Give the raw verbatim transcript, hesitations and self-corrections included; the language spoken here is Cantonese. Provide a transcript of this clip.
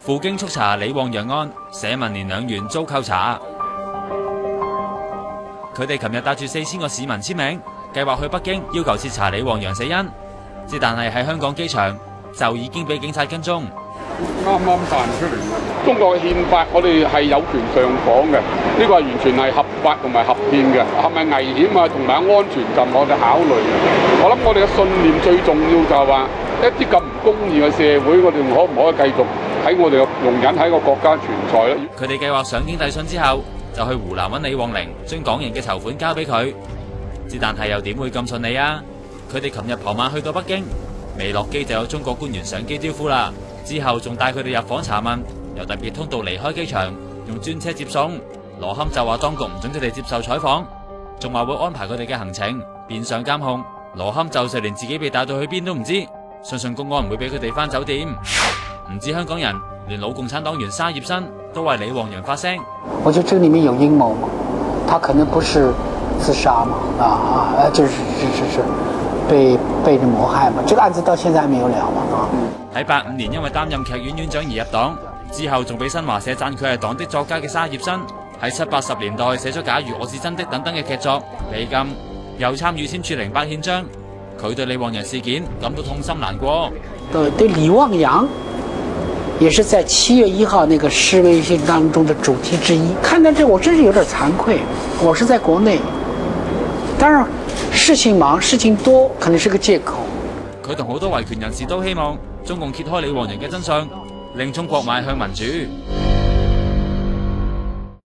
赴京速查李旺陽案，社民連兩員遭扣查。佢哋琴日帶住四千個市民簽名，計劃去北京要求徹查李旺陽死因。之但係喺香港機場就已經俾警察跟蹤。 啱啱彈出嚟，中國嘅憲法我哋係有權上訪嘅，呢、這個係完全係合法同埋合憲嘅。係咪危險啊？同埋安全就我哋考慮。我諗我哋嘅信念最重要就係話，一啲咁唔公義嘅社會，我哋可唔可以繼續喺我哋嘅容忍喺個國家存在咧？ 佢哋計劃上京遞信之後，就去湖南揾李旺寧，將港人嘅籌款交俾佢。之但係又點會咁順利啊？佢哋琴日傍晚去到北京，未落機就有中國官員上機招呼啦。之後仲帶佢哋入房查問，由特別通道離開機場，用專車接送。羅堪就話當局唔准佢哋接受採訪，仲話會安排佢哋嘅行程，變相監控。羅堪就就連自己被帶到去邊都唔知，相信公安唔會俾佢哋返酒店。唔止香港人，連老共產黨員沙葉新都為李旺陽發聲。 我覺得這裏面有陰謀嘛，他可能不是自殺嘛，啊啊，就是是是是被被人謀害嘛。這個案子到現在還沒有了嘛，啊。 喺八五年因為擔任劇院院長而入黨，之後仲俾新華社讚佢係黨的作家嘅沙葉新，喺七八十年代寫咗《假如我是真的》等等嘅劇作，被禁，又參與簽署零八憲章。佢對李旺陽事件感到痛心難過。 對對，李旺陽也是在七月一號那個示威行當中的主題之一。看到這我真是有點慚愧，我是在國內，當然事情忙事情多可能是個借口。 佢同好多維權人士都希望中共揭開李旺陽嘅真相，令中國邁向民主。